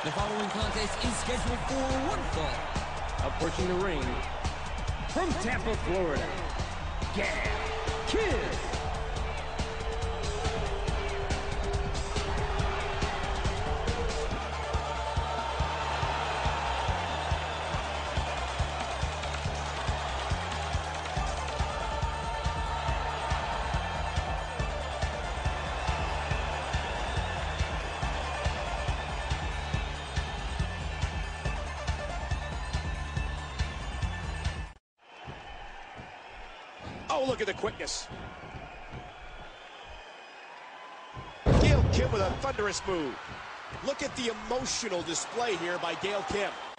The following contest is scheduled for one fall. Approaching the ring from Tampa, Florida, Gail Kim. Oh, look at the quickness. Gail Kim with a thunderous move. Look at the emotional display here by Gail Kim.